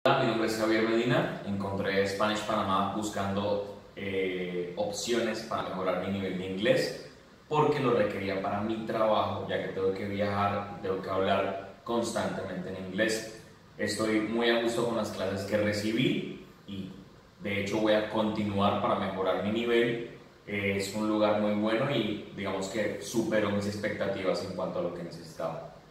Hola, mi nombre es Javier Medina. Encontré Spanish Panamá buscando opciones para mejorar mi nivel de inglés porque lo requería para mi trabajo, ya que tengo que viajar y tengo que hablar constantemente en inglés. Estoy muy a gusto con las clases que recibí y de hecho voy a continuar para mejorar mi nivel. Es un lugar muy bueno y digamos que superó mis expectativas en cuanto a lo que necesitaba.